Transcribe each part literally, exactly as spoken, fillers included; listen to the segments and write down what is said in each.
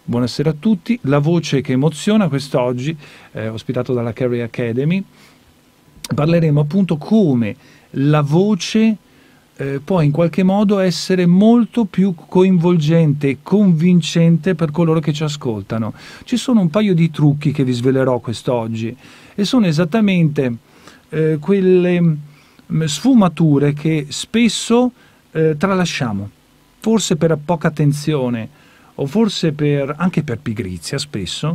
Buonasera a tutti. La voce che emoziona quest'oggi, eh, ospitato dalla Carey Academy. Parleremo appunto come la voce eh, può in qualche modo essere molto più coinvolgente e convincente per coloro che ci ascoltano. Ci sono un paio di trucchi che vi svelerò quest'oggi e sono esattamente eh, quelle mh, sfumature che spesso eh, tralasciamo, forse per poca attenzione o forse per, anche per pigrizia spesso,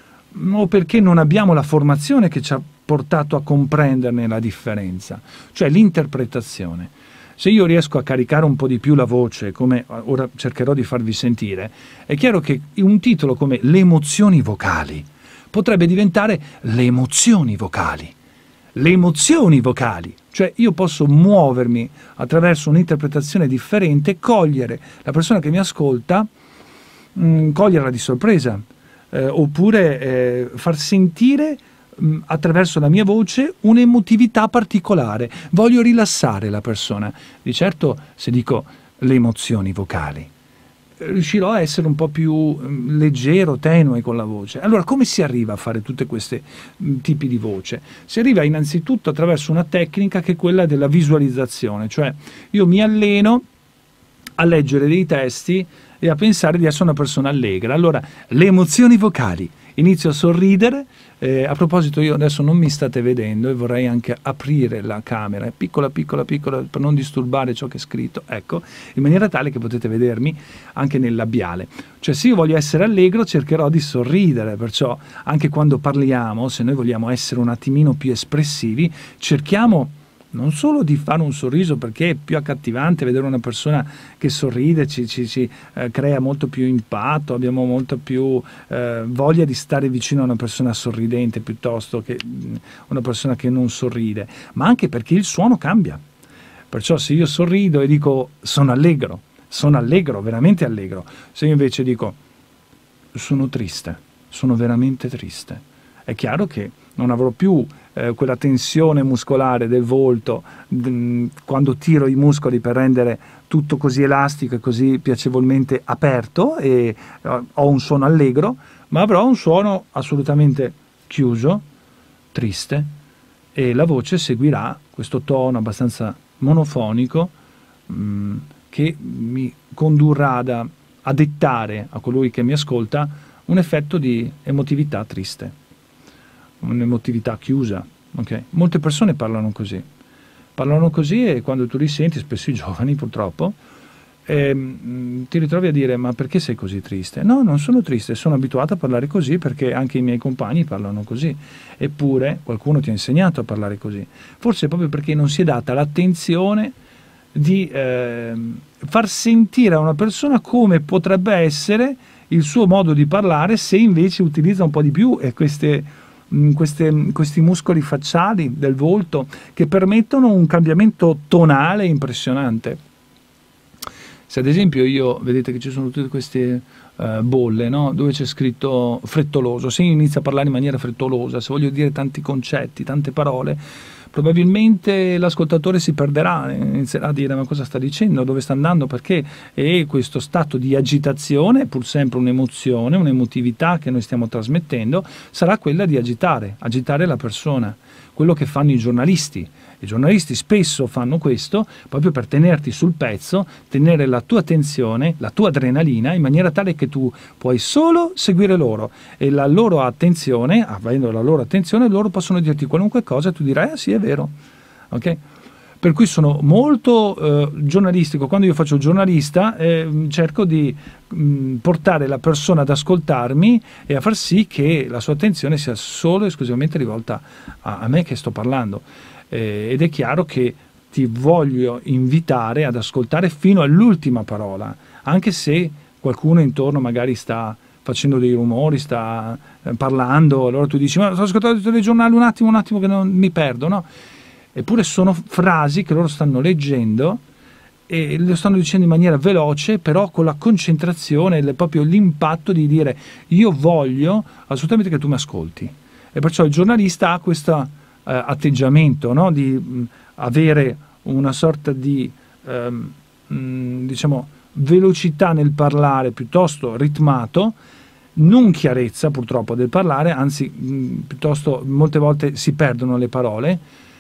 o perché non abbiamo la formazione che ci ha portato a comprenderne la differenza, cioè l'interpretazione. Se io riesco a caricare un po' di più la voce, come ora cercherò di farvi sentire, è chiaro che un titolo come Le emozioni vocali potrebbe diventare Le emozioni vocali. Le emozioni vocali, cioè io posso muovermi attraverso un'interpretazione differente, cogliere la persona che mi ascolta, mh, coglierla di sorpresa, eh, oppure eh, far sentire mh, attraverso la mia voce un'emotività particolare. Voglio rilassare la persona. Di certo, se dico le emozioni vocali, riuscirò a essere un po' più mh, leggero, tenue con la voce. Allora, come si arriva a fare tutte queste mh, tipi di voce? Si arriva innanzitutto attraverso una tecnica che è quella della visualizzazione, cioè io mi alleno a leggere dei testi e a pensare di essere una persona allegra. Allora, le emozioni vocali. Inizio a sorridere. Eh, a proposito, io adesso non mi state vedendo e vorrei anche aprire la camera, è piccola, piccola, piccola, per non disturbare ciò che è scritto, ecco, in maniera tale che potete vedermi anche nel labiale. Cioè, se io voglio essere allegro, cercherò di sorridere, perciò anche quando parliamo, se noi vogliamo essere un attimino più espressivi, cerchiamo non solo di fare un sorriso, perché è più accattivante vedere una persona che sorride, ci, ci, ci eh, crea molto più impatto, abbiamo molto più eh, voglia di stare vicino a una persona sorridente piuttosto che mh, una persona che non sorride, ma anche perché il suono cambia. Perciò se io sorrido e dico sono allegro, sono allegro, veramente allegro, se io invece dico sono triste, sono veramente triste, è chiaro che non avrò più eh, quella tensione muscolare del volto mh, quando tiro i muscoli per rendere tutto così elastico e così piacevolmente aperto e eh, ho un suono allegro, ma avrò un suono assolutamente chiuso, triste, e la voce seguirà questo tono abbastanza monofonico mh, che mi condurrà ad, a dettare a colui che mi ascolta un effetto di emotività triste, un'emotività chiusa, okay? Molte persone parlano così, parlano così e quando tu li senti, spesso i giovani purtroppo, ehm, ti ritrovi a dire ma perché sei così triste? No, non sono triste, sono abituato a parlare così perché anche i miei compagni parlano così, eppure qualcuno ti ha insegnato a parlare così, forse proprio perché non si è data l'attenzione di eh, far sentire a una persona come potrebbe essere il suo modo di parlare se invece utilizza un po' di più e queste Queste, questi muscoli facciali del volto che permettono un cambiamento tonale impressionante. Se ad esempio io, vedete che ci sono tutte queste uh, bolle, no? Dove c'è scritto frettoloso, se io inizio a parlare in maniera frettolosa, se voglio dire tanti concetti, tante parole, probabilmente l'ascoltatore si perderà, inizierà a dire ma cosa sta dicendo, dove sta andando, perché è questo stato di agitazione, pur sempre un'emozione, un'emotività che noi stiamo trasmettendo, sarà quella di agitare, agitare la persona, quello che fanno i giornalisti. I giornalisti spesso fanno questo proprio per tenerti sul pezzo, tenere la tua attenzione, la tua adrenalina, in maniera tale che tu puoi solo seguire loro e la loro attenzione, avendo la loro attenzione, loro possono dirti qualunque cosa e tu dirai, ah sì, è vero. Ok? Per cui sono molto eh, giornalistico. Quando io faccio il giornalista eh, cerco di mh, portare la persona ad ascoltarmi e a far sì che la sua attenzione sia solo e esclusivamente rivolta a, a me che sto parlando. Eh, ed è chiaro che ti voglio invitare ad ascoltare fino all'ultima parola, anche se qualcuno intorno magari sta facendo dei rumori, sta eh, parlando, allora tu dici ma sto ascoltando il telegiornale un attimo, un attimo che non mi perdo, no? Eppure sono frasi che loro stanno leggendo e lo stanno dicendo in maniera veloce, però con la concentrazione, proprio l'impatto di dire io voglio assolutamente che tu mi ascolti. E perciò il giornalista ha questo Uh, atteggiamento, no? Di mh, avere una sorta di um, mh, diciamo velocità nel parlare piuttosto ritmato non chiarezza purtroppo del parlare, anzi mh, piuttosto molte volte si perdono le parole,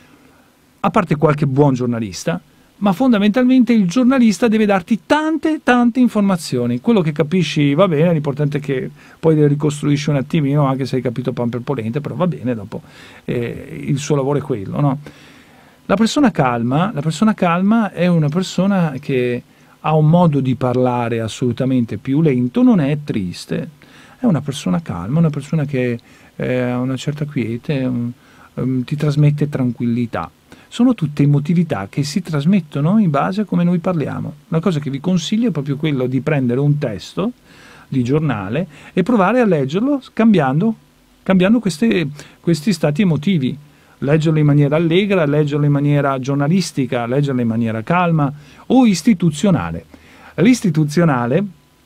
a parte qualche buon giornalista, ma fondamentalmente il giornalista deve darti tante tante informazioni. Quello che capisci va bene, l'importante è che poi le ricostruisci un attimino, anche se hai capito pan per polente, però va bene, dopo eh, il suo lavoro è quello, no? La persona calma, la persona calma è una persona che ha un modo di parlare assolutamente più lento, non è triste, è una persona calma, una persona che eh, ha una certa quiete, um, um, ti trasmette tranquillità. Sono tutte emotività che si trasmettono in base a come noi parliamo. Una cosa che vi consiglio è proprio quello di prendere un testo di giornale e provare a leggerlo cambiando, cambiando queste, questi stati emotivi. Leggerlo in maniera allegra, leggerlo in maniera giornalistica, leggerlo in maniera calma o istituzionale. L'istituzionale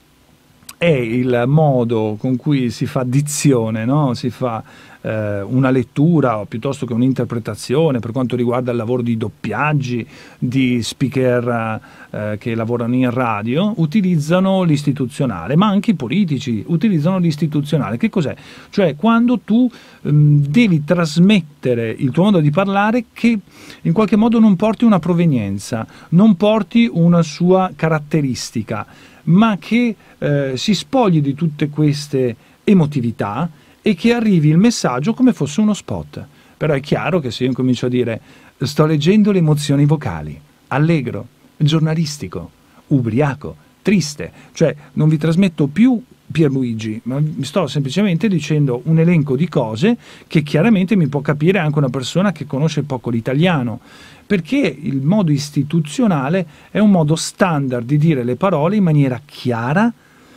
è il modo con cui si fa dizione, no? Si fa eh, una lettura piuttosto che un'interpretazione per quanto riguarda il lavoro di doppiaggi, di speaker eh, che lavorano in radio, utilizzano l'istituzionale, ma anche i politici utilizzano l'istituzionale. Che cos'è? Cioè quando tu ehm, devi trasmettere il tuo modo di parlare che in qualche modo non porti una provenienza, non porti una sua caratteristica, ma che eh, si spogli di tutte queste emotività e che arrivi il messaggio come fosse uno spot. Però è chiaro che se io comincio a dire sto leggendo le emozioni vocali, allegro, giornalistico, ubriaco, triste, cioè non vi trasmetto più Pierluigi, ma vi sto semplicemente dicendo un elenco di cose che chiaramente mi può capire anche una persona che conosce poco l'italiano, perché il modo istituzionale è un modo standard di dire le parole in maniera chiara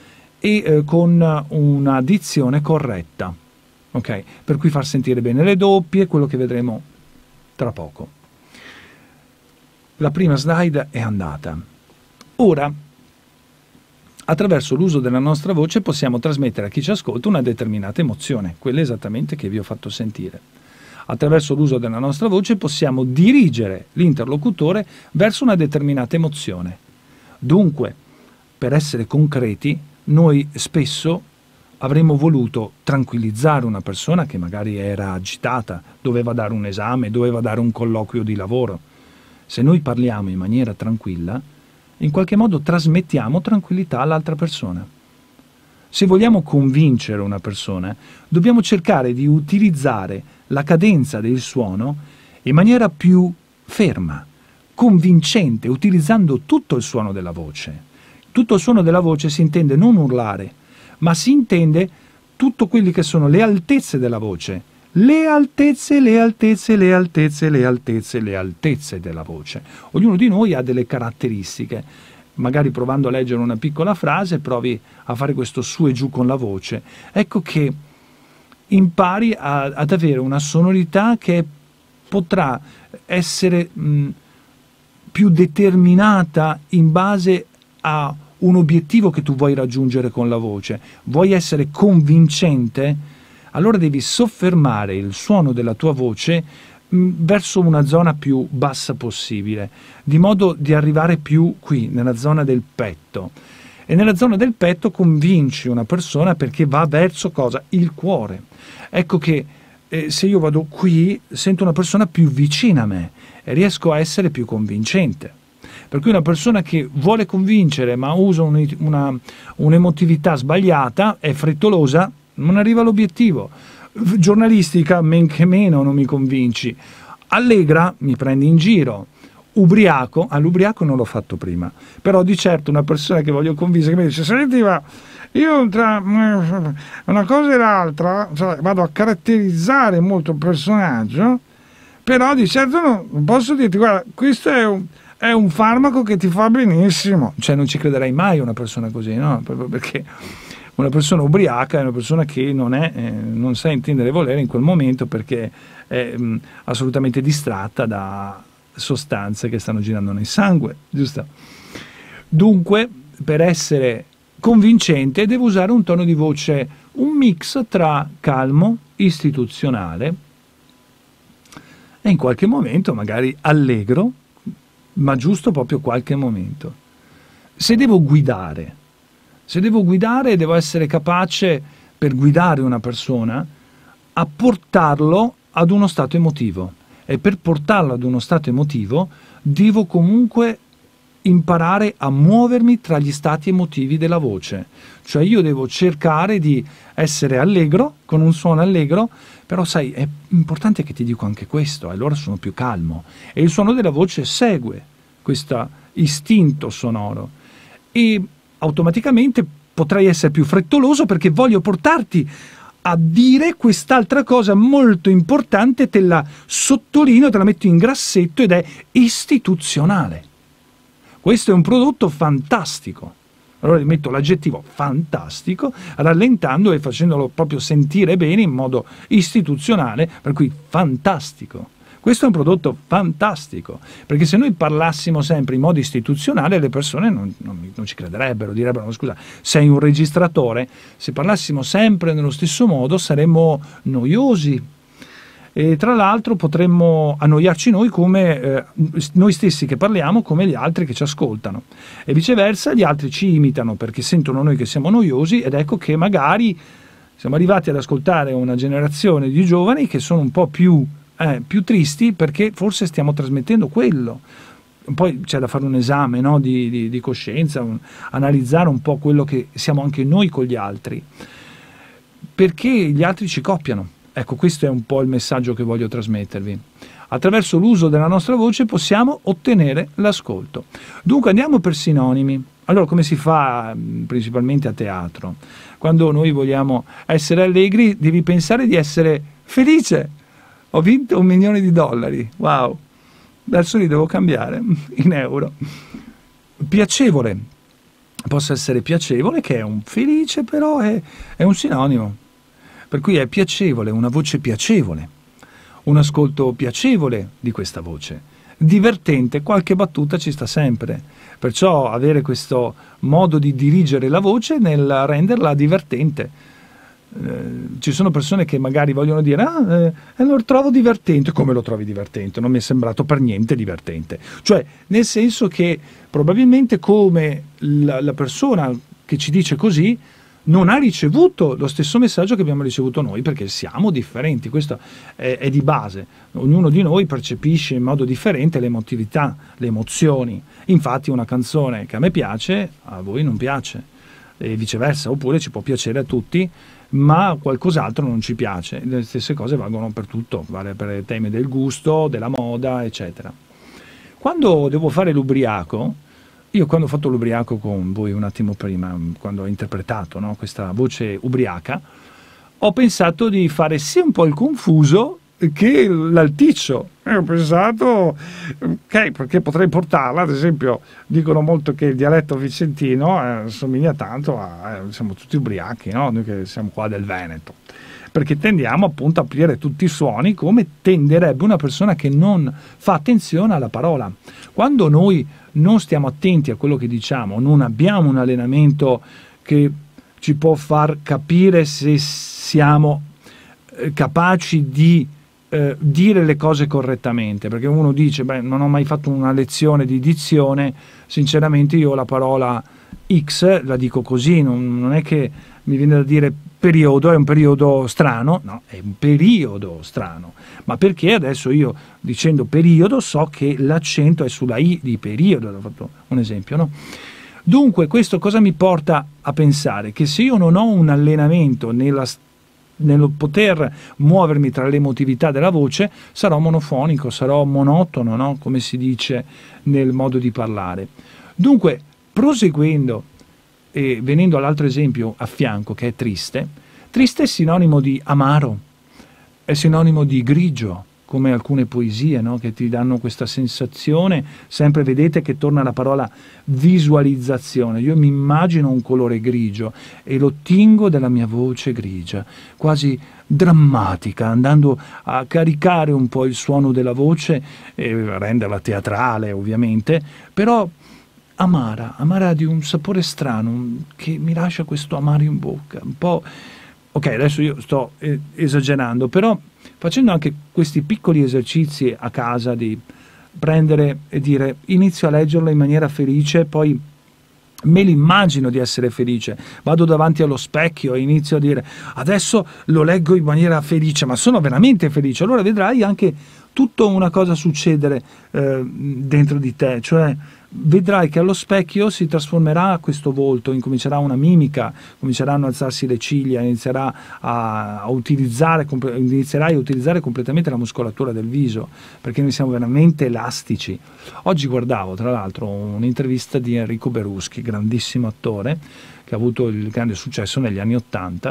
e eh, con una dizione corretta, ok? Per cui far sentire bene le doppie, quello che vedremo tra poco. La prima slide è andata. Ora, attraverso l'uso della nostra voce possiamo trasmettere a chi ci ascolta una determinata emozione, quella esattamente che vi ho fatto sentire. Attraverso l'uso della nostra voce possiamo dirigere l'interlocutore verso una determinata emozione. Dunque, per essere concreti, noi spesso avremmo voluto tranquillizzare una persona che magari era agitata, doveva dare un esame, doveva dare un colloquio di lavoro. Se noi parliamo in maniera tranquilla, in qualche modo trasmettiamo tranquillità all'altra persona. Se vogliamo convincere una persona, dobbiamo cercare di utilizzare la cadenza del suono in maniera più ferma, convincente, utilizzando tutto il suono della voce. Tutto il suono della voce si intende non urlare, ma si intende tutto quelli che sono le altezze della voce. Le altezze, le altezze, le altezze, le altezze, le altezze della voce. Ognuno di noi ha delle caratteristiche. Magari provando a leggere una piccola frase, provi a fare questo su e giù con la voce. Ecco che impari a, ad avere una sonorità che potrà essere mh, più determinata in base a un obiettivo che tu vuoi raggiungere con la voce. Vuoi essere convincente? Allora devi soffermare il suono della tua voce mh, verso una zona più bassa possibile, di modo di arrivare più qui, nella zona del petto. E nella zona del petto convinci una persona perché va verso cosa? Il cuore. Ecco che eh, se io vado qui, sento una persona più vicina a me e riesco a essere più convincente. Per cui una persona che vuole convincere ma usa un, una, un'emotività sbagliata, è frettolosa, non arriva all'obiettivo. Giornalistica, men che meno non mi convinci. Allegra, mi prendi in giro. Ubriaco, all'ubriaco non l'ho fatto prima, però di certo una persona che voglio convincere che mi dice senti ma io tra una cosa e l'altra cioè, vado a caratterizzare molto il personaggio, però di certo non, non posso dirti guarda questo è un, è un farmaco che ti fa benissimo, cioè non ci crederai mai una persona così, no? Proprio perché una persona ubriaca è una persona che non, è, eh, non sa intendere e volere in quel momento perché è mh, assolutamente distratta da sostanze che stanno girando nel sangue, giusto? Dunque, per essere convincente devo usare un tono di voce, un mix tra calmo, istituzionale e in qualche momento magari allegro, ma giusto proprio qualche momento. Se devo guidare, se devo guidare devo essere capace per guidare una persona a portarlo ad uno stato emotivo, e per portarlo ad uno stato emotivo devo comunque imparare a muovermi tra gli stati emotivi della voce, cioè io devo cercare di essere allegro, con un suono allegro, però sai, è importante che ti dico anche questo, allora sono più calmo, e il suono della voce segue questo istinto sonoro, e automaticamente potrei essere più frettoloso perché voglio portarti a dire quest'altra cosa molto importante, te la sottolineo, te la metto in grassetto, ed è istituzionale. Questo è un prodotto fantastico. Allora metto l'aggettivo fantastico, rallentando e facendolo proprio sentire bene in modo istituzionale, per cui fantastico. Questo è un prodotto fantastico, perché se noi parlassimo sempre in modo istituzionale le persone non, non, non ci crederebbero, direbbero: ma scusa, sei un registratore? Se parlassimo sempre nello stesso modo saremmo noiosi, e tra l'altro potremmo annoiarci noi come eh, noi stessi che parliamo, come gli altri che ci ascoltano, e viceversa gli altri ci imitano perché sentono noi che siamo noiosi, ed ecco che magari siamo arrivati ad ascoltare una generazione di giovani che sono un po' più Eh, più tristi perché forse stiamo trasmettendo quello. Poi c'è da fare un esame, no, di, di, di coscienza, un, analizzare un po' quello che siamo anche noi con gli altri, perché gli altri ci copiano. Ecco, questo è un po' il messaggio che voglio trasmettervi. Attraverso l'uso della nostra voce possiamo ottenere l'ascolto. Dunque andiamo per sinonimi. Allora, come si fa principalmente a teatro? Quando noi vogliamo essere allegri devi pensare di essere felice. Ho vinto un milione di dollari, wow, adesso li devo cambiare in euro. Piacevole, possa essere piacevole, che è un felice, però è, è un sinonimo, per cui è piacevole, una voce piacevole, un ascolto piacevole di questa voce. Divertente, qualche battuta ci sta sempre, perciò avere questo modo di dirigere la voce nel renderla divertente. Eh, ci sono persone che magari vogliono dire: ah, eh, lo trovo divertente. Come lo trovi divertente? Non mi è sembrato per niente divertente, cioè nel senso che probabilmente come la, la persona che ci dice così non ha ricevuto lo stesso messaggio che abbiamo ricevuto noi, perché siamo differenti, questo è, è di base, ognuno di noi percepisce in modo differente l'emotività, le emozioni. Infatti una canzone che a me piace a voi non piace, e viceversa, oppure ci può piacere a tutti ma qualcos'altro non ci piace. Le stesse cose valgono per tutto, vale per i temi del gusto, della moda, eccetera. Quando devo fare l'ubriaco, io quando ho fatto l'ubriaco con voi un attimo prima, quando ho interpretato, no, questa voce ubriaca, ho pensato di fare sia un po' il confuso che l'alticcio. E ho pensato, ok, perché potrei portarla, ad esempio, dicono molto che il dialetto vicentino eh, somiglia tanto a, eh, siamo tutti ubriachi, no? Noi che siamo qua del Veneto, perché tendiamo appunto a aprire tutti i suoni come tenderebbe una persona che non fa attenzione alla parola. Quando noi non stiamo attenti a quello che diciamo, non abbiamo un allenamento che ci può far capire se siamo eh, capaci di Eh, dire le cose correttamente, perché uno dice: beh, non ho mai fatto una lezione di dizione, sinceramente io la parola X la dico così, non, non è che mi viene da dire periodo, è un periodo strano, no, è un periodo strano, ma perché adesso io dicendo periodo so che l'accento è sulla I di periodo, ho fatto un esempio, no? Dunque questo cosa mi porta a pensare? Che se io non ho un allenamento nella nel poter muovermi tra l'emotività della voce, sarò monofonico, sarò monotono, no? Come si dice nel modo di parlare. Dunque, proseguendo e venendo all'altro esempio a fianco, che è triste, triste è sinonimo di amaro, è sinonimo di grigio, come alcune poesie, no? Che ti danno questa sensazione. Sempre vedete che torna la parola visualizzazione. Io mi immagino un colore grigio e lo tingo della mia voce grigia, quasi drammatica, andando a caricare un po' il suono della voce e renderla teatrale ovviamente, però amara, amara di un sapore strano che mi lascia questo amaro in bocca, un po'. Ok, adesso io sto eh, esagerando, però facendo anche questi piccoli esercizi a casa di prendere e dire: inizio a leggerlo in maniera felice, poi Me l'immagino di essere felice, vado davanti allo specchio e inizio a dire adesso lo leggo in maniera felice, ma sono veramente felice. Allora vedrai anche tutta una cosa succedere eh, dentro di te, cioè vedrai che allo specchio si trasformerà questo volto, incomincerà una mimica, cominceranno a alzarsi le ciglia, inizierà a, a utilizzare, inizierai a utilizzare completamente la muscolatura del viso, perché noi siamo veramente elastici. Oggi guardavo tra l'altro un'intervista di Enrico Beruschi, grandissimo attore che ha avuto il grande successo negli anni Ottanta,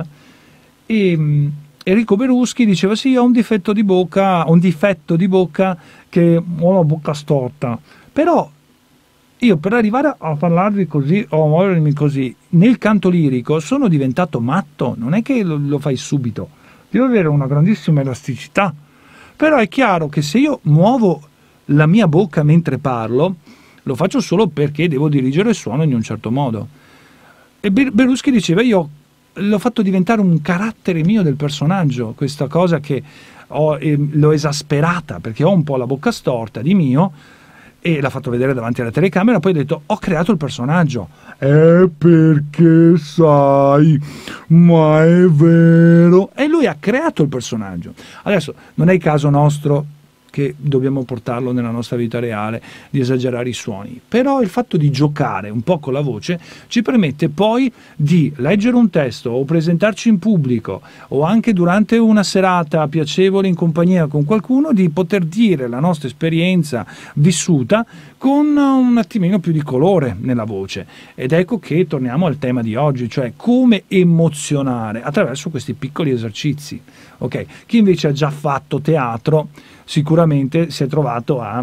e mh, Enrico Beruschi diceva sì, ho un difetto di bocca, ho un difetto di bocca che ho la bocca storta, però io per arrivare a parlarvi così o a muovermi così nel canto lirico sono diventato matto, non è che lo, lo fai subito, devo avere una grandissima elasticità, però è chiaro che se io muovo la mia bocca mentre parlo lo faccio solo perché devo dirigere il suono in un certo modo. E Beruschi diceva io l'ho fatto diventare un carattere mio del personaggio, questa cosa che ho, eh, l'ho esasperata perché ho un po' la bocca storta di mio, e l'ha fatto vedere davanti alla telecamera, poi ha detto ho creato il personaggio. È perché sai, ma è vero. E lui ha creato il personaggio. Adesso non è il caso nostro che dobbiamo portarlo nella nostra vita reale di esagerare i suoni, però il fatto di giocare un po' con la voce ci permette poi di leggere un testo o presentarci in pubblico o anche durante una serata piacevole in compagnia con qualcuno, di poter dire la nostra esperienza vissuta con un attimino più di colore nella voce. Ed ecco che torniamo al tema di oggi, cioè come emozionare attraverso questi piccoli esercizi. Ok, chi invece ha già fatto teatro sicuramente si è trovato a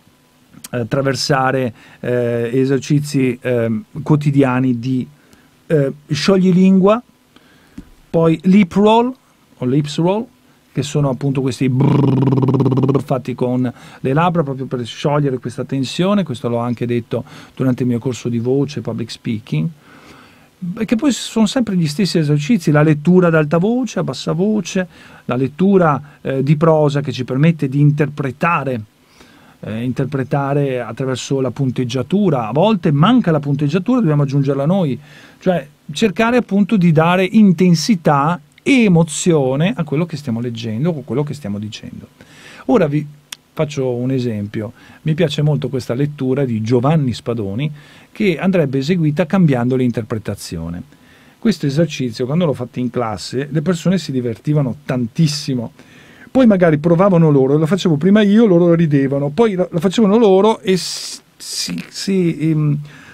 attraversare eh, esercizi eh, quotidiani di eh, scioglilingua, poi lip roll o lips roll, che sono appunto questi brrr fatti con le labbra proprio per sciogliere questa tensione. Questo l'ho anche detto durante il mio corso di voce, public speaking, che poi sono sempre gli stessi esercizi: la lettura ad alta voce, a bassa voce, la lettura eh, di prosa che ci permette di interpretare, eh, interpretare attraverso la punteggiatura. A volte manca la punteggiatura, dobbiamo aggiungerla noi, cioè cercare appunto di dare intensità e emozione a quello che stiamo leggendo o quello che stiamo dicendo. Ora vi faccio un esempio. Mi piace molto questa lettura di Giovanni Spadoni, che andrebbe eseguita cambiando l'interpretazione. Questo esercizio, quando l'ho fatto in classe, le persone si divertivano tantissimo. Poi magari provavano loro, lo facevo prima io, loro ridevano, poi lo facevano loro e si, si, si um,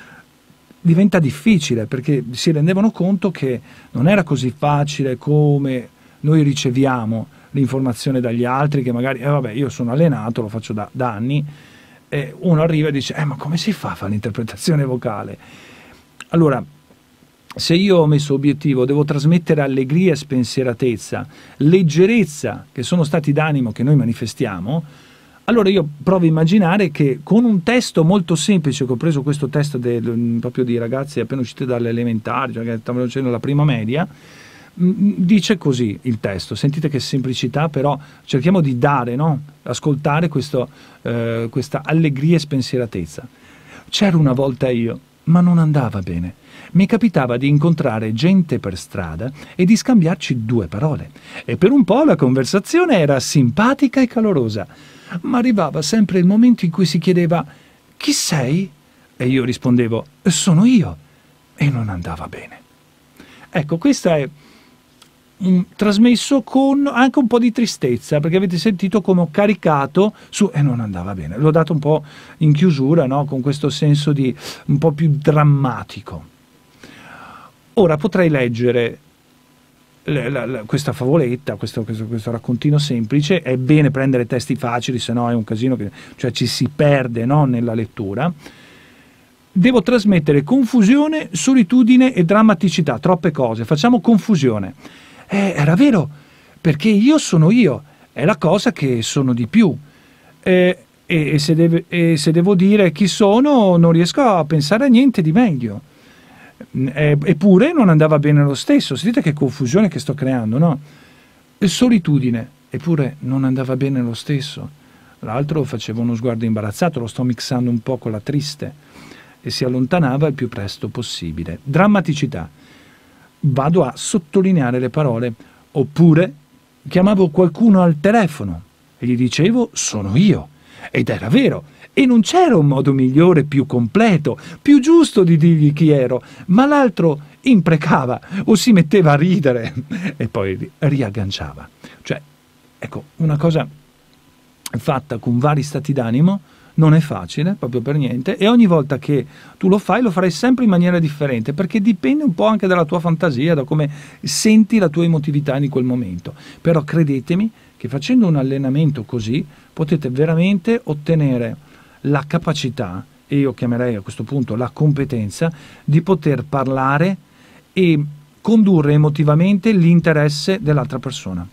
diventa difficile, perché si rendevano conto che non era così facile come noi riceviamo l'informazione dagli altri, che magari, eh vabbè, io sono allenato, lo faccio da, da anni, e uno arriva e dice, eh ma come si fa a fare l'interpretazione vocale? Allora, se io ho messo obiettivo, devo trasmettere allegria e spensieratezza, leggerezza, che sono stati d'animo che noi manifestiamo, allora io provo a immaginare che con un testo molto semplice, che ho preso questo testo del, proprio di ragazzi appena usciti dalle elementari, cioè che stavano facendo la prima media, dice così il testo, sentite che semplicità, però cerchiamo di dare, no? Ascoltare questo, eh, questa allegria e spensieratezza. C'era una volta io, ma non andava bene. Mi capitava di incontrare gente per strada e di scambiarci due parole, e per un po' la conversazione era simpatica e calorosa, ma arrivava sempre il momento in cui si chiedeva chi sei? E io rispondevo sono io, e non andava bene. Ecco, questa è Mm, trasmesso con anche un po' di tristezza, perché avete sentito come ho caricato su e non andava bene, l'ho dato un po' in chiusura, no? Con questo senso di un po' più drammatico. Ora potrei leggere la, la, la, questa favoletta, questo, questo, questo raccontino semplice. È bene prendere testi facili, se no è un casino, che, cioè ci si perde, no? Nella lettura. Devo trasmettere confusione, solitudine e drammaticità, troppe cose, facciamo confusione. Eh, era vero, perché io sono io, è la cosa che sono di più, eh, e, e, se deve, e se devo dire chi sono non riesco a pensare a niente di meglio, eh, eppure non andava bene lo stesso. Sentite che confusione che sto creando, no? E solitudine, eppure non andava bene lo stesso. L'altro faceva uno sguardo imbarazzato, lo sto mixando un po' con la triste. e si allontanava il più presto possibile. Drammaticità. Vado a sottolineare le parole. Oppure chiamavo qualcuno al telefono e gli dicevo sono io. Ed era vero. E non c'era un modo migliore, più completo, più giusto di dirgli chi ero, ma l'altro imprecava o si metteva a ridere e poi riagganciava. Cioè, ecco, una cosa fatta con vari stati d'animo non è facile, proprio per niente, e ogni volta che tu lo fai, lo farai sempre in maniera differente, perché dipende un po' anche dalla tua fantasia, da come senti la tua emotività in quel momento. Però credetemi che facendo un allenamento così potete veramente ottenere la capacità, e io chiamerei a questo punto la competenza, di poter parlare e condurre emotivamente l'interesse dell'altra persona.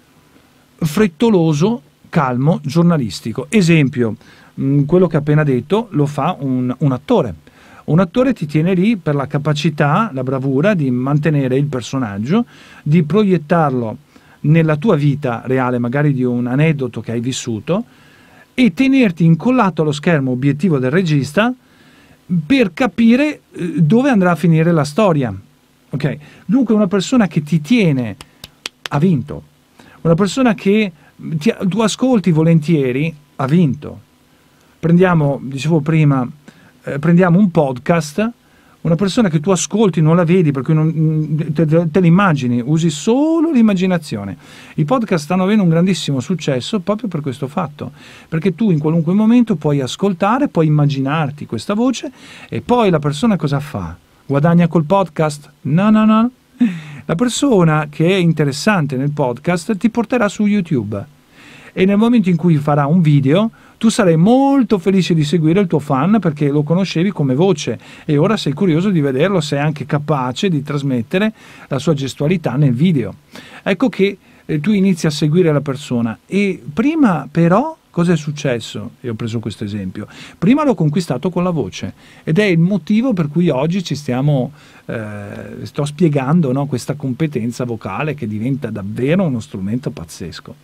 Frettoloso, calmo, giornalistico. Esempio, mh, quello che ho appena detto lo fa un, un attore. Un attore ti tiene lì per la capacità, la bravura di mantenere il personaggio, di proiettarlo nella tua vita reale, magari di un aneddoto che hai vissuto, e tenerti incollato allo schermo obiettivo del regista per capire dove andrà a finire la storia. Ok? Dunque una persona che ti tiene ha vinto. Una persona che ti, tu ascolti volentieri ha vinto. Prendiamo, dicevo prima, eh, prendiamo un podcast, una persona che tu ascolti non la vedi, per cui non, te, te l'immagini, usi solo l'immaginazione. I podcast stanno avendo un grandissimo successo proprio per questo fatto, perché tu in qualunque momento puoi ascoltare, puoi immaginarti questa voce, e poi la persona cosa fa? Guadagna col podcast? No, no, no. La persona che è interessante nel podcast ti porterà su YouTube, e nel momento in cui farà un video tu sarai molto felice di seguire il tuo fan perché lo conoscevi come voce e ora sei curioso di vederlo, sei anche capace di trasmettere la sua gestualità nel video. Ecco che eh, tu inizi a seguire la persona, e prima però cosa è successo? E ho preso questo esempio. Prima l'ho conquistato con la voce, ed è il motivo per cui oggi ci stiamo eh, sto spiegando, no, questa competenza vocale che diventa davvero uno strumento pazzesco.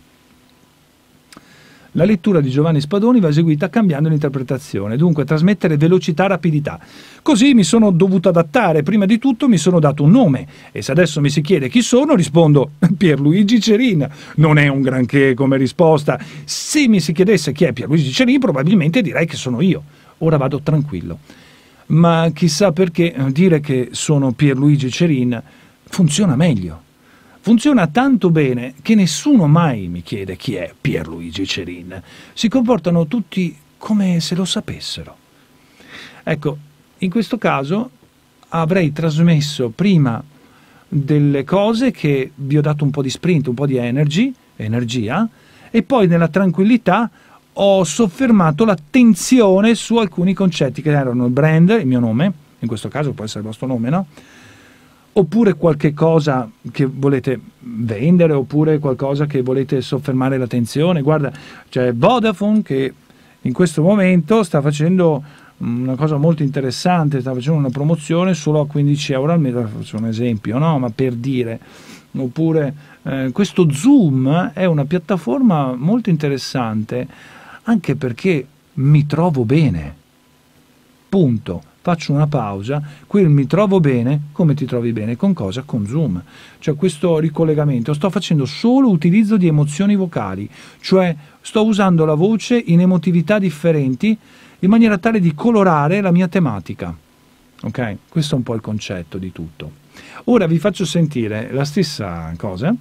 La lettura di Giovanni Spadoni va eseguita cambiando l'interpretazione, dunque trasmettere velocità, rapidità. Così mi sono dovuto adattare, prima di tutto mi sono dato un nome, e se adesso mi si chiede chi sono rispondo Pierluigi Cerin. Non è un granché come risposta. Se mi si chiedesse chi è Pierluigi Cerin probabilmente direi che sono io. Ora vado tranquillo. Ma chissà perché dire che sono Pierluigi Cerin funziona meglio. Funziona tanto bene che nessuno mai mi chiede chi è Pierluigi Cerin. Si comportano tutti come se lo sapessero. Ecco, in questo caso avrei trasmesso prima delle cose che vi ho dato un po' di sprint, un po' di energy, energia, e poi nella tranquillità ho soffermato l'attenzione su alcuni concetti che erano il brand, il mio nome, in questo caso può essere il vostro nome, no? Oppure qualche cosa che volete vendere, oppure qualcosa che volete soffermare l'attenzione. Guarda, c'è Vodafone che in questo momento sta facendo una cosa molto interessante, sta facendo una promozione solo a quindici euro al mese, faccio un esempio, no? Ma per dire. Oppure eh, questo Zoom è una piattaforma molto interessante, anche perché mi trovo bene. Punto. Faccio una pausa, qui mi trovo bene. Come ti trovi bene? Con cosa? Con Zoom. Cioè questo ricollegamento, sto facendo solo utilizzo di emozioni vocali, cioè sto usando la voce in emotività differenti in maniera tale di colorare la mia tematica. Ok? Questo è un po' il concetto di tutto. Ora vi faccio sentire la stessa cosa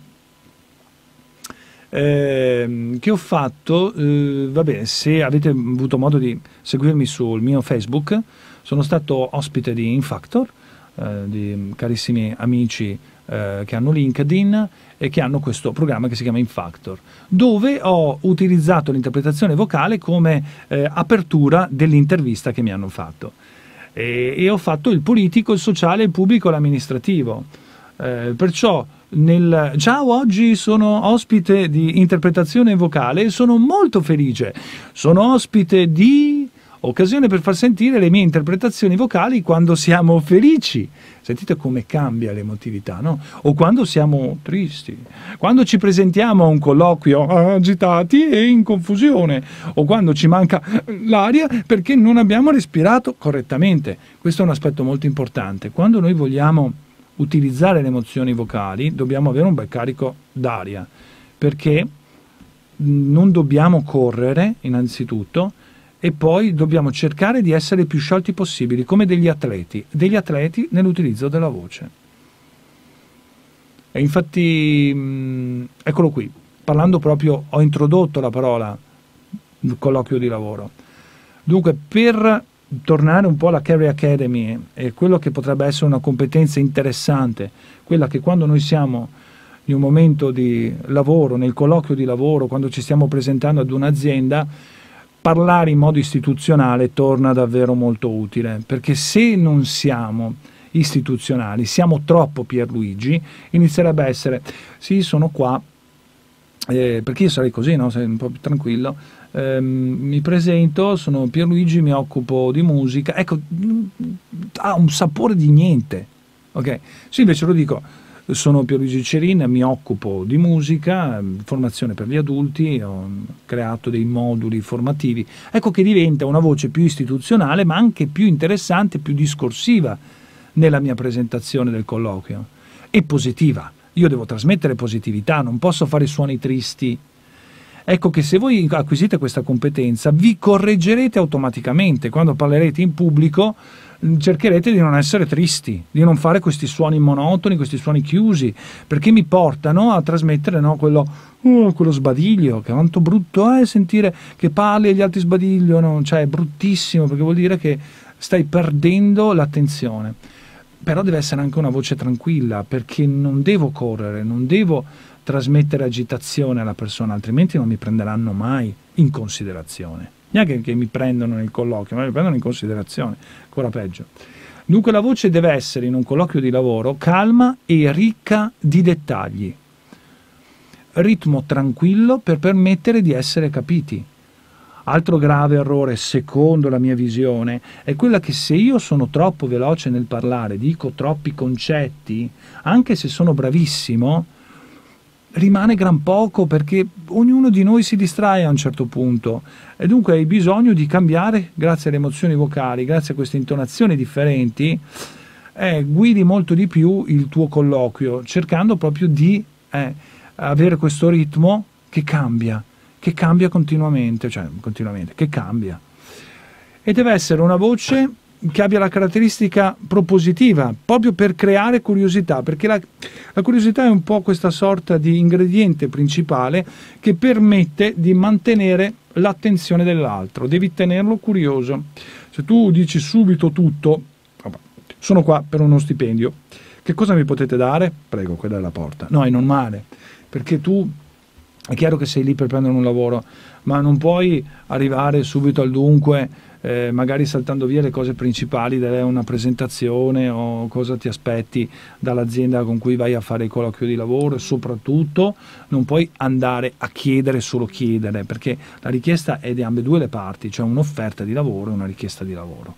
eh, che ho fatto, eh, va bene, se avete avuto modo di seguirmi sul mio Facebook. Sono stato ospite di Infactor, eh, di carissimi amici eh, che hanno LinkedIn e che hanno questo programma che si chiama Infactor, dove ho utilizzato l'interpretazione vocale come eh, apertura dell'intervista che mi hanno fatto. E, e ho fatto il politico, il sociale, il pubblico e l'amministrativo. Eh, perciò nel, già oggi sono ospite di interpretazione vocale e sono molto felice. Sono ospite di occasione per far sentire le mie interpretazioni vocali quando siamo felici. Sentite come cambia l'emotività, no? O quando siamo tristi, quando ci presentiamo a un colloquio agitati e in confusione, o quando ci manca l'aria perché non abbiamo respirato correttamente. Questo è un aspetto molto importante. Quando noi vogliamo utilizzare le emozioni vocali, dobbiamo avere un bel carico d'aria, perché non dobbiamo correre innanzitutto, e poi dobbiamo cercare di essere più sciolti possibili, come degli atleti, degli atleti nell'utilizzo della voce. E infatti, mh, eccolo qui, parlando proprio, ho introdotto la parola colloquio di lavoro. Dunque, per tornare un po' alla Carey Academy e quello che potrebbe essere una competenza interessante, quella che quando noi siamo in un momento di lavoro, nel colloquio di lavoro, quando ci stiamo presentando ad un'azienda, parlare in modo istituzionale torna davvero molto utile, perché se non siamo istituzionali, siamo troppo Pierluigi, inizierebbe a essere sì, sono qua, eh, perché io sarei così, no? Sei un po' più tranquillo, eh, mi presento, sono Pierluigi, mi occupo di musica, ecco, ha un sapore di niente, ok? Se invece lo dico, sono Pierluigi Cerin, mi occupo di musica, formazione per gli adulti, ho creato dei moduli formativi, ecco che diventa una voce più istituzionale ma anche più interessante, più discorsiva nella mia presentazione del colloquio e positiva. Io devo trasmettere positività, non posso fare suoni tristi. Ecco che se voi acquisite questa competenza vi correggerete automaticamente quando parlerete in pubblico. Cercherete di non essere tristi, di non fare questi suoni monotoni, questi suoni chiusi, perché mi portano a trasmettere, no, quello, uh, quello sbadiglio, che quanto brutto è sentire che parli e gli altri sbadigliano, cioè è bruttissimo, perché vuol dire che stai perdendo l'attenzione. Però deve essere anche una voce tranquilla, perché non devo correre, non devo trasmettere agitazione alla persona, altrimenti non mi prenderanno mai in considerazione. Neanche che mi prendono nel colloquio, ma mi prendono in considerazione, ancora peggio. Dunque la voce deve essere in un colloquio di lavoro calma e ricca di dettagli. Ritmo tranquillo per permettere di essere capiti. Altro grave errore, secondo la mia visione, è quella che se io sono troppo veloce nel parlare, dico troppi concetti, anche se sono bravissimo, rimane gran poco, perché ognuno di noi si distrae a un certo punto e dunque hai bisogno di cambiare grazie alle emozioni vocali, grazie a queste intonazioni differenti, eh, guidi molto di più il tuo colloquio, cercando proprio di eh, avere questo ritmo che cambia, che cambia continuamente, cioè continuamente, che cambia. E deve essere una voce che abbia la caratteristica propositiva, proprio per creare curiosità, perché la, la curiosità è un po' questa sorta di ingrediente principale che permette di mantenere l'attenzione dell'altro, devi tenerlo curioso. Se tu dici subito tutto, vabbè, sono qua per uno stipendio, che cosa mi potete dare? Prego, quella è la porta. No, è normale, perché tu è chiaro che sei lì per prendere un lavoro, ma non puoi arrivare subito al dunque, Eh, magari saltando via le cose principali di una presentazione o cosa ti aspetti dall'azienda con cui vai a fare il colloquio di lavoro, e soprattutto non puoi andare a chiedere solo chiedere, perché la richiesta è di ambedue le parti, cioè un'offerta di lavoro e una richiesta di lavoro.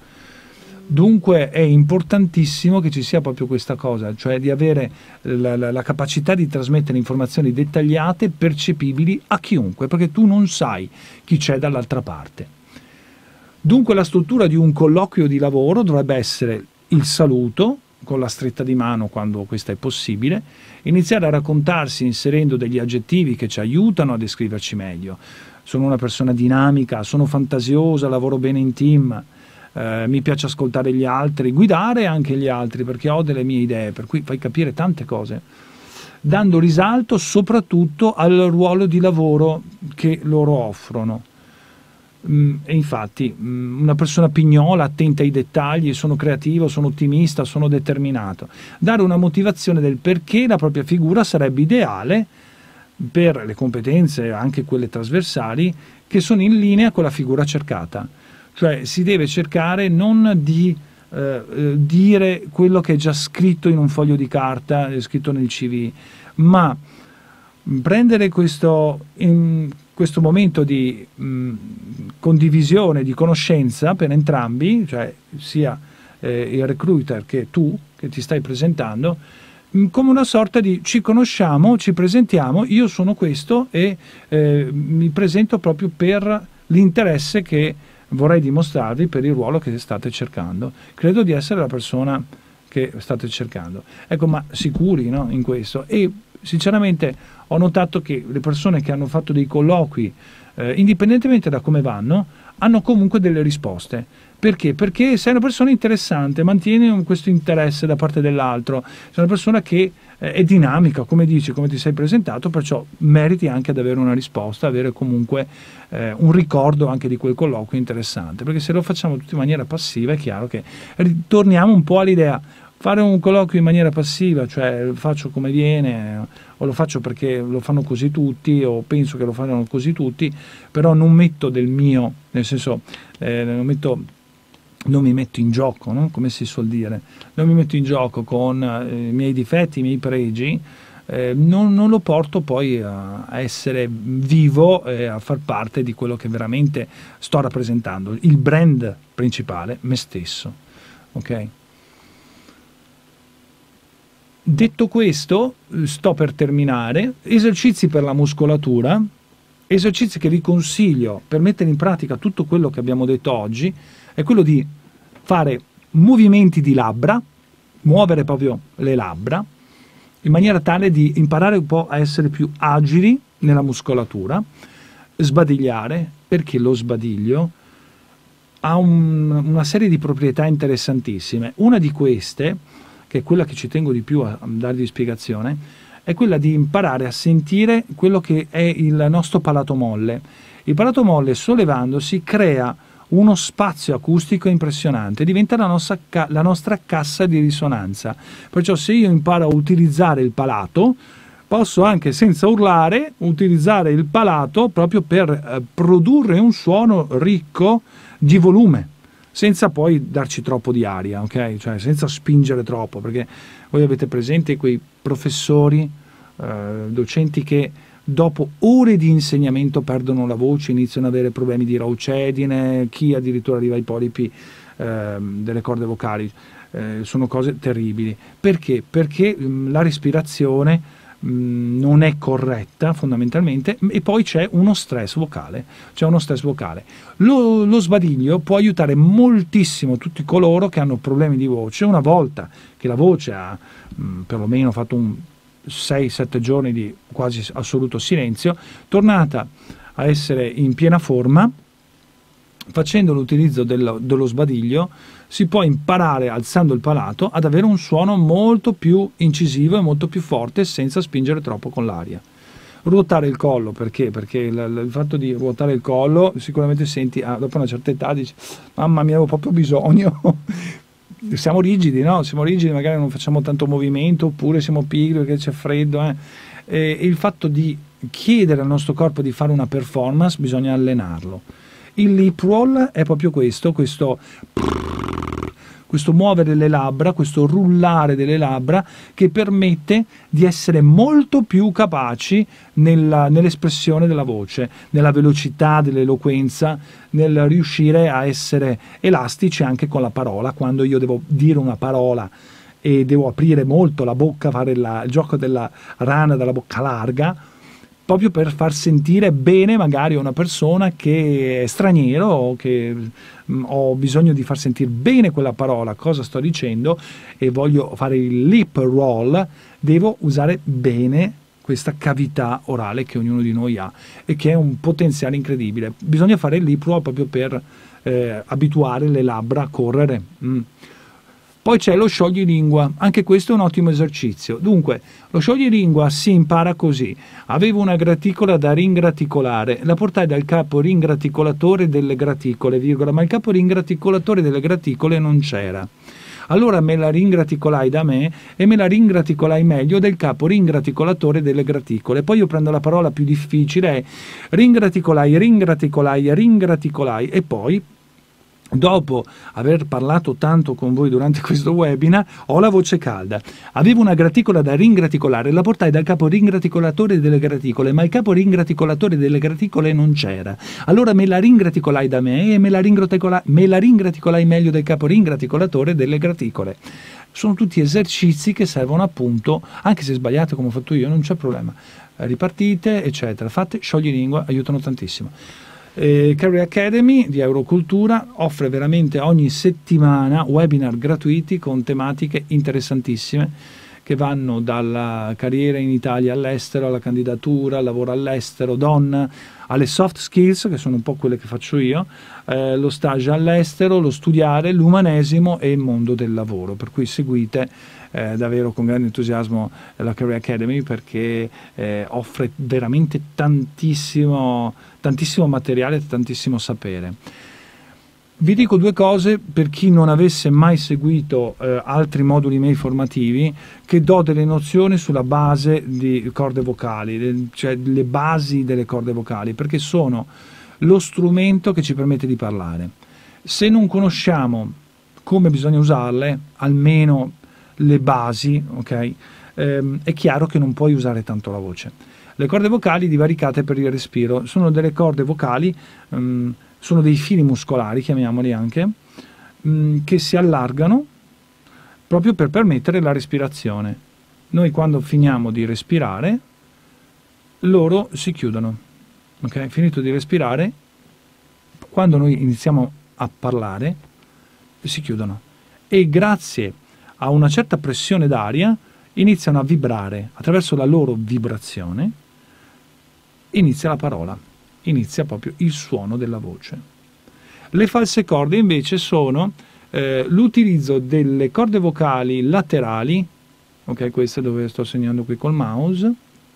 Dunque è importantissimo che ci sia proprio questa cosa, cioè di avere la, la, la capacità di trasmettere informazioni dettagliate, percepibili a chiunque, perché tu non sai chi c'è dall'altra parte. Dunque la struttura di un colloquio di lavoro dovrebbe essere il saluto, con la stretta di mano quando questo è possibile, iniziare a raccontarsi inserendo degli aggettivi che ci aiutano a descriverci meglio. Sono una persona dinamica, sono fantasiosa, lavoro bene in team, eh, mi piace ascoltare gli altri, guidare anche gli altri perché ho delle mie idee, per cui fai capire tante cose, dando risalto soprattutto al ruolo di lavoro che loro offrono. E infatti una persona pignola, attenta ai dettagli, sono creativo, sono ottimista, sono determinato. Dare una motivazione del perché la propria figura sarebbe ideale per le competenze, anche quelle trasversali, che sono in linea con la figura cercata. Cioè si deve cercare non di eh, dire quello che è già scritto in un foglio di carta, è scritto nel C V, ma prendere questo in, questo momento di mh, condivisione, di conoscenza per entrambi, cioè sia eh, il recruiter che tu che ti stai presentando, mh, come una sorta di ci conosciamo, ci presentiamo, io sono questo e eh, mi presento proprio per l'interesse che vorrei dimostrarvi per il ruolo che state cercando. Credo di essere la persona che state cercando. Ecco, ma sicuri, no, in questo? E sinceramente ho notato che le persone che hanno fatto dei colloqui, eh, indipendentemente da come vanno, hanno comunque delle risposte. Perché? Perché sei una persona interessante, mantieni questo interesse da parte dell'altro, sei una persona che eh, è dinamica, come dici, come ti sei presentato, perciò meriti anche ad avere una risposta, avere comunque eh, un ricordo anche di quel colloquio interessante, perché se lo facciamo tutti in maniera passiva è chiaro che ritorniamo un po' all'idea. Fare un colloquio in maniera passiva, cioè lo faccio come viene, o lo faccio perché lo fanno così tutti, o penso che lo fanno così tutti, però non metto del mio, nel senso, eh, non, metto, non mi metto in gioco, no? Come si suol dire, non mi metto in gioco con eh, i miei difetti, i miei pregi, eh, non, non lo porto poi a, a essere vivo e a far parte di quello che veramente sto rappresentando, il brand principale, me stesso, ok? Detto questo, sto per terminare. Esercizi per la muscolatura, esercizi che vi consiglio per mettere in pratica tutto quello che abbiamo detto oggi, è quello di fare movimenti di labbra, muovere proprio le labbra, in maniera tale di imparare un po' a essere più agili nella muscolatura, sbadigliare, perché lo sbadiglio ha un, una serie di proprietà interessantissime. Una di queste, che è quella che ci tengo di più a, a darvi spiegazione, è quella di imparare a sentire quello che è il nostro palato molle. Il palato molle, sollevandosi, crea uno spazio acustico impressionante, diventa la nostra, la nostra cassa di risonanza. Perciò se io imparo a utilizzare il palato, posso anche senza urlare utilizzare il palato proprio per eh, produrre un suono ricco di volume, senza poi darci troppo di aria, ok? Cioè senza spingere troppo, perché voi avete presente quei professori, eh, docenti che dopo ore di insegnamento perdono la voce, iniziano ad avere problemi di raucedine, chi addirittura arriva ai polipi eh, delle corde vocali. Eh, sono cose terribili. Perché? Perché mh, la respirazione mh, non è corretta fondamentalmente, e poi c'è uno stress vocale. C'è uno stress vocale. Lo, lo sbadiglio può aiutare moltissimo tutti coloro che hanno problemi di voce. Una volta che la voce ha mh, perlomeno fatto un sei sette giorni di quasi assoluto silenzio, tornata a essere in piena forma, facendo l'utilizzo dello, dello sbadiglio si può imparare, alzando il palato, ad avere un suono molto più incisivo e molto più forte senza spingere troppo con l'aria. Ruotare il collo, perché? Perché il, il fatto di ruotare il collo, sicuramente senti, ah, dopo una certa età dici, mamma mia, avevo proprio bisogno. Siamo rigidi, no? Siamo rigidi, magari non facciamo tanto movimento, oppure siamo pigri perché c'è freddo. Eh? E il fatto di chiedere al nostro corpo di fare una performance bisogna allenarlo. Il lip roll è proprio questo, questo, questo muovere le labbra, questo rullare delle labbra che permette di essere molto più capaci nella, nell'espressione della voce, nella velocità dell'eloquenza, nel riuscire a essere elastici anche con la parola. Quando io devo dire una parola e devo aprire molto la bocca, fare la, il gioco della rana dalla bocca larga, proprio per far sentire bene magari una persona che è straniero o che mh, ho bisogno di far sentire bene quella parola, cosa sto dicendo, e voglio fare il lip roll, devo usare bene questa cavità orale che ognuno di noi ha e che è un potenziale incredibile. Bisogna fare il lip roll proprio per eh, abituare le labbra a correre. Mm. Poi c'è lo scioglilingua, anche questo è un ottimo esercizio. Dunque, lo scioglilingua si impara così. Avevo una graticola da ringraticolare, la portai dal capo ringraticolatore delle graticole, virgola, ma il capo ringraticolatore delle graticole non c'era. Allora me la ringraticolai da me e me la ringraticolai meglio del capo ringraticolatore delle graticole. Poi io prendo la parola più difficile, è ringraticolai, ringraticolai, ringraticolai, e poi Dopo aver parlato tanto con voi durante questo webinar, ho la voce calda. Avevo una graticola da ringraticolare, la portai dal capo ringraticolatore delle graticole, ma il capo ringraticolatore delle graticole non c'era. Allora me la ringraticolai da me e me la, me la ringraticolai meglio del capo ringraticolatore delle graticole. Sono tutti esercizi che servono appunto, anche se sbagliate come ho fatto io, non c'è problema. Ripartite, eccetera. Fate scioglilingua, aiutano tantissimo. Eh, Career Academy di Eurocultura offre veramente ogni settimana webinar gratuiti con tematiche interessantissime che vanno dalla carriera in Italia all'estero, alla candidatura, al lavoro all'estero, donna, alle soft skills, che sono un po' quelle che faccio io, eh, lo stage all'estero, lo studiare, l'umanesimo e il mondo del lavoro. Per cui seguite eh, davvero con grande entusiasmo la Career Academy, perché eh, offre veramente tantissimo, tantissimo materiale, tantissimo sapere. Vi dico due cose per chi non avesse mai seguito eh, altri moduli miei formativi, che do delle nozioni sulla base di corde vocali, le, cioè le basi delle corde vocali, perché sono lo strumento che ci permette di parlare. Se non conosciamo come bisogna usarle, almeno le basi, ok? Ehm, è chiaro che non puoi usare tanto la voce. Le corde vocali divaricate per il respiro sono delle corde vocali, um, sono dei fili muscolari, chiamiamoli anche, mh, che si allargano proprio per permettere la respirazione. Noi quando finiamo di respirare, loro si chiudono. Okay? Finito di respirare, quando noi iniziamo a parlare, si chiudono. E grazie a una certa pressione d'aria iniziano a vibrare. Attraverso la loro vibrazione inizia la parola. Inizia proprio il suono della voce. Le false corde invece sono eh, l'utilizzo delle corde vocali laterali, ok, questa dove sto segnando qui col mouse,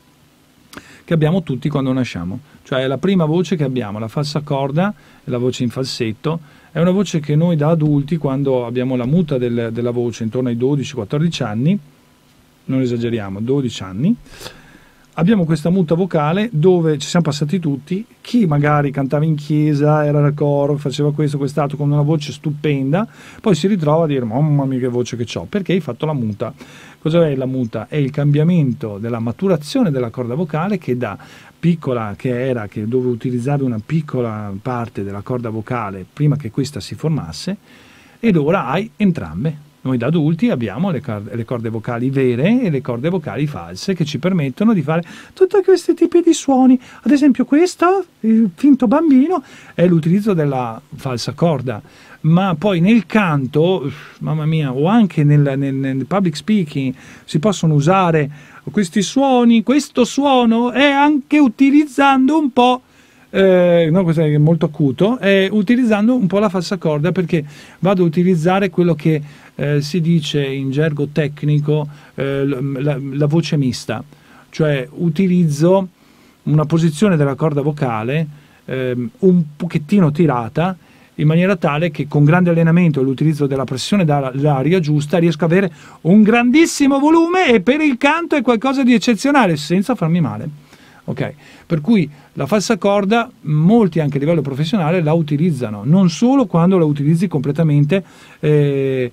che abbiamo tutti quando nasciamo. Cioè la prima voce che abbiamo, la falsa corda, la voce in falsetto, è una voce che noi da adulti, quando abbiamo la muta del, della voce intorno ai dodici quattordici anni, non esageriamo, dodici anni, abbiamo questa muta vocale dove ci siamo passati tutti, chi magari cantava in chiesa, era al coro, faceva questo, quest'altro con una voce stupenda, poi si ritrova a dire mamma mia che voce che ho, perché hai fatto la muta. Cosa è la muta? È il cambiamento della maturazione della corda vocale, che da piccola che era, che dove utilizzavi una piccola parte della corda vocale prima che questa si formasse, ed ora hai entrambe. Noi da adulti abbiamo le corde, le corde vocali vere e le corde vocali false, che ci permettono di fare tutti questi tipi di suoni. Ad esempio questo, il finto bambino, è l'utilizzo della falsa corda. Ma poi nel canto, mamma mia, o anche nel, nel, nel public speaking si possono usare questi suoni. Questo suono è anche utilizzando un po', eh, no, questo è molto acuto, è utilizzando un po' la falsa corda, perché vado a utilizzare quello che eh, si dice in gergo tecnico eh, la, la voce mista, cioè utilizzo una posizione della corda vocale eh, un pochettino tirata, in maniera tale che con grande allenamento e l'utilizzo della pressione dell'aria giusta riesco ad avere un grandissimo volume, e per il canto è qualcosa di eccezionale senza farmi male. Ok, per cui la falsa corda molti anche a livello professionale la utilizzano, non solo quando la utilizzi completamente, eh,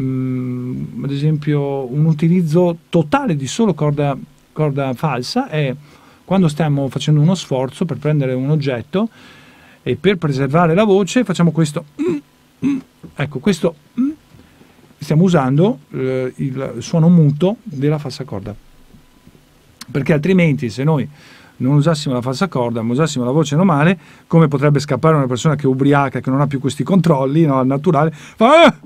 mh, ad esempio un utilizzo totale di solo corda, corda falsa è quando stiamo facendo uno sforzo per prendere un oggetto e per preservare la voce facciamo questo, mm, mm, ecco questo, mm, stiamo usando eh, il suono muto della falsa corda, perché altrimenti se noi non usassimo la falsa corda, ma usassimo la voce normale, come potrebbe scappare una persona che è ubriaca, che non ha più questi controlli, no, al naturale, fa,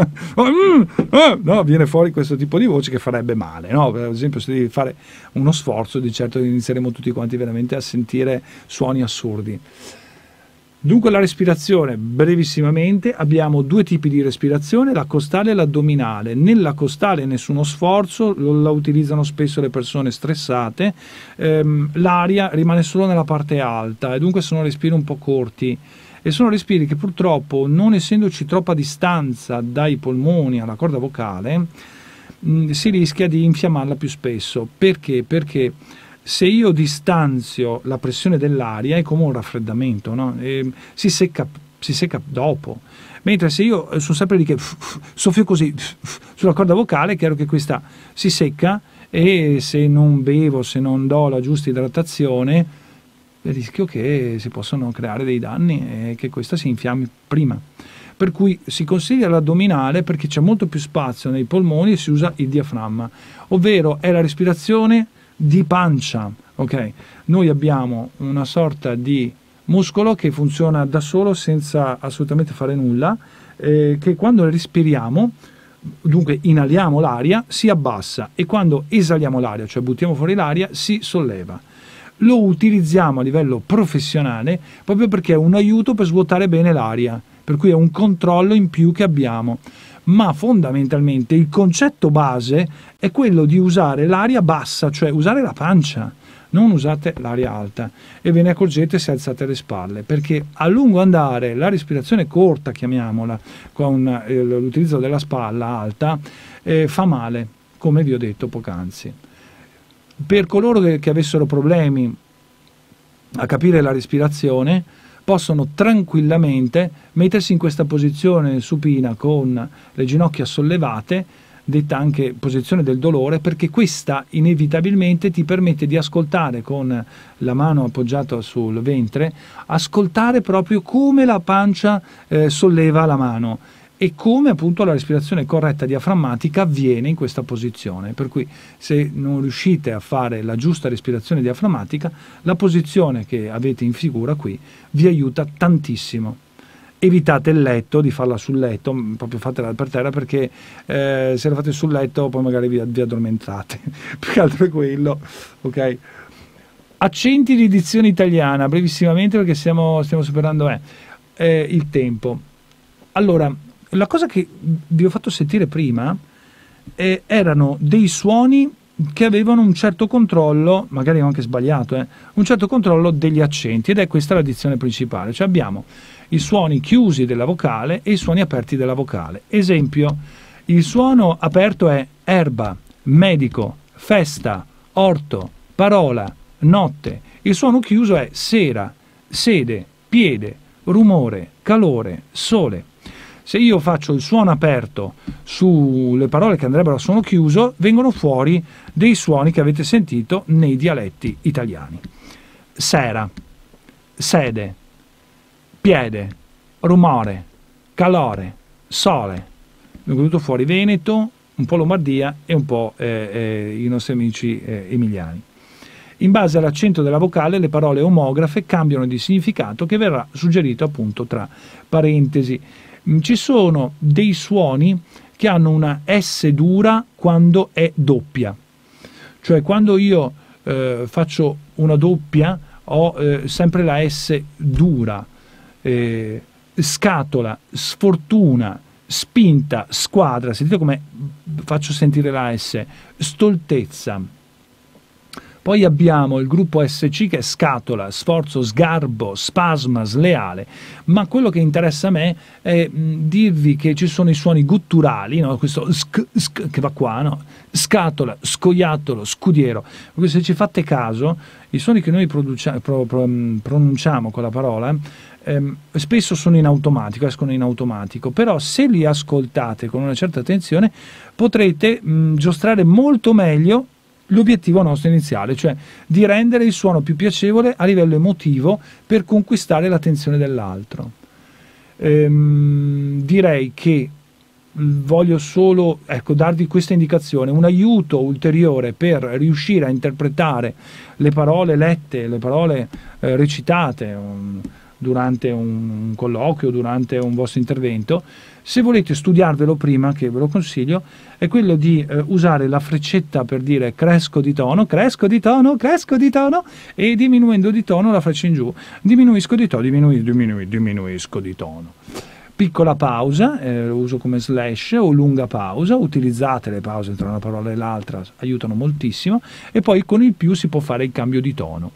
ah, no, viene fuori questo tipo di voce che farebbe male, no? Per esempio se devi fare uno sforzo, di certo inizieremo tutti quanti veramente a sentire suoni assurdi. Dunque la respirazione, brevissimamente, abbiamo due tipi di respirazione, la costale e l'addominale. Nella costale nessuno sforzo, la utilizzano spesso le persone stressate, ehm, l'aria rimane solo nella parte alta e dunque sono respiri un po' corti, e sono respiri che purtroppo, non essendoci troppa distanza dai polmoni alla corda vocale, mh, si rischia di infiammarla più spesso. Perché? Perché se io distanzio la pressione dell'aria è come un raffreddamento, no? E si secca si secca dopo. Mentre se io sono sempre lì che soffio così sulla corda vocale, è chiaro che questa si secca, e se non bevo, se non do la giusta idratazione, rischio che si possano creare dei danni e che questa si infiammi prima. Per cui si consiglia l'addominale perché c'è molto più spazio nei polmoni e si usa il diaframma, ovvero è la respirazione di pancia. Ok, noi abbiamo una sorta di muscolo che funziona da solo senza assolutamente fare nulla, eh, che quando respiriamo, dunque inaliamo l'aria, si abbassa, e quando esaliamo l'aria, cioè buttiamo fuori l'aria, si solleva. Lo utilizziamo a livello professionale proprio perché è un aiuto per svuotare bene l'aria, per cui è un controllo in più che abbiamo. Ma fondamentalmente il concetto base è quello di usare l'aria bassa, cioè usare la pancia. Non usate l'aria alta, e ve ne accorgete se alzate le spalle, perché a lungo andare la respirazione corta, chiamiamola, con eh, l'utilizzo della spalla alta, eh, fa male, come vi ho detto poc'anzi. Per coloro che, che avessero problemi a capire la respirazione, possono tranquillamente mettersi in questa posizione supina con le ginocchia sollevate, detta anche posizione del dolore, perché questa inevitabilmente ti permette di ascoltare, con la mano appoggiata sul ventre, ascoltare proprio come la pancia eh, solleva la mano e come appunto la respirazione corretta diaframmatica avviene in questa posizione. Per cui se non riuscite a fare la giusta respirazione diaframmatica, la posizione che avete in figura qui vi aiuta tantissimo. Evitate il letto, di farla sul letto, proprio fatela per terra, perché eh, se la fate sul letto poi magari vi, vi addormentate. Più che altro è quello, ok? Accenti di dizione italiana, brevissimamente, perché stiamo, stiamo superando eh, eh, il tempo. Allora, la cosa che vi ho fatto sentire prima eh, erano dei suoni che avevano un certo controllo, magari ho anche sbagliato, eh, un certo controllo degli accenti, ed è questa la dizione principale. Cioè abbiamo i suoni chiusi della vocale e i suoni aperti della vocale. Esempio, il suono aperto è erba, medico, festa, orto, parola, notte. Il suono chiuso è sera, sede, piede, rumore, calore, sole. Se io faccio il suono aperto sulle parole che andrebbero a suono chiuso, vengono fuori dei suoni che avete sentito nei dialetti italiani. Sera, sede, piede, rumore, calore, sole. È venuto fuori Veneto, un po' Lombardia e un po' eh, eh, i nostri amici eh, emiliani. In base all'accento della vocale, le parole omografe cambiano di significato, che verrà suggerito appunto tra parentesi. Ci sono dei suoni che hanno una S dura quando è doppia. Cioè quando io eh, faccio una doppia ho eh, sempre la S dura. Eh, scatola, sfortuna, spinta, squadra, sentite come faccio sentire la S, stoltezza. Poi abbiamo il gruppo S C, che è scatola, sforzo, sgarbo, spasma, sleale. Ma quello che interessa a me è mh, dirvi che ci sono i suoni gutturali, no? Questo sk, sk, che va qua, no? Scatola, scoiattolo, scudiero. Perché se ci fate caso, i suoni che noi producia, pro, pro, pronunciamo con la parola ehm, spesso sono in automatico, escono in automatico, però se li ascoltate con una certa attenzione potrete mh, giostrare molto meglio l'obiettivo nostro iniziale, cioè di rendere il suono più piacevole a livello emotivo per conquistare l'attenzione dell'altro. Ehm, direi che voglio solo ecco, darvi questa indicazione, un aiuto ulteriore per riuscire a interpretare le parole lette, le parole eh, recitate um, durante un colloquio, durante un vostro intervento. Se volete studiarvelo prima, che ve lo consiglio, è quello di eh, usare la freccetta per dire cresco di tono, cresco di tono, cresco di tono, e diminuendo di tono la freccia in giù, diminuisco di tono, diminui, diminui, diminuisco di tono. Piccola pausa, eh, lo uso come slash, o lunga pausa, utilizzate le pause tra una parola e l'altra, aiutano moltissimo, e poi con il più si può fare il cambio di tono.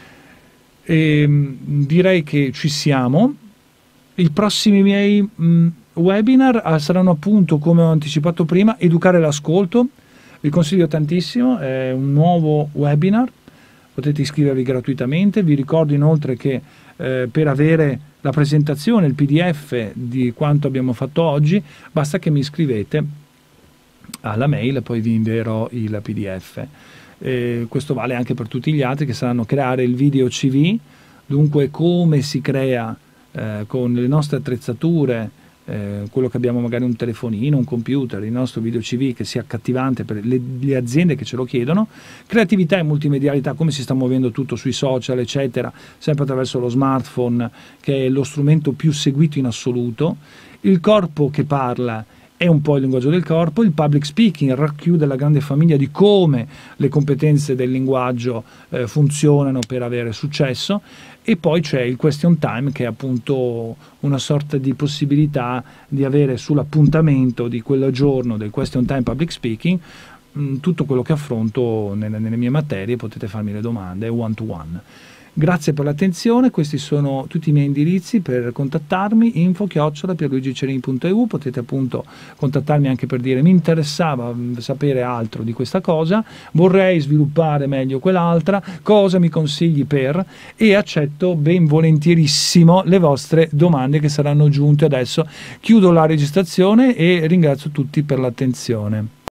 E, direi che ci siamo. I prossimi miei mh, webinar saranno appunto, come ho anticipato prima, educare l'ascolto. Vi consiglio tantissimo, è un nuovo webinar, potete iscrivervi gratuitamente. Vi ricordo inoltre che eh, per avere la presentazione, il P D F di quanto abbiamo fatto oggi, basta che mi scrivete alla mail e poi vi invierò il P D F. Eh, questo vale anche per tutti gli altri che saranno creare il video C V, dunque come si crea eh, con le nostre attrezzature, eh, quello che abbiamo magari un telefonino, un computer, il nostro video C V che sia accattivante per le, le aziende che ce lo chiedono, creatività e multimedialità, come si sta muovendo tutto sui social eccetera, sempre attraverso lo smartphone che è lo strumento più seguito in assoluto, il corpo che parla è un po' il linguaggio del corpo, il public speaking racchiude la grande famiglia di come le competenze del linguaggio eh, funzionano per avere successo, e poi c'è il question time che è appunto una sorta di possibilità di avere sull'appuntamento di quel giorno del question time public speaking mh, tutto quello che affronto nelle, nelle mie materie, potete farmi le domande one to one. Grazie per l'attenzione, questi sono tutti i miei indirizzi per contattarmi, info chiocciola pierluigicerini punto e u, potete appunto contattarmi anche per dire mi interessava sapere altro di questa cosa, vorrei sviluppare meglio quell'altra, cosa mi consigli per, e accetto ben volentierissimo le vostre domande che saranno giunte adesso. Chiudo la registrazione e ringrazio tutti per l'attenzione.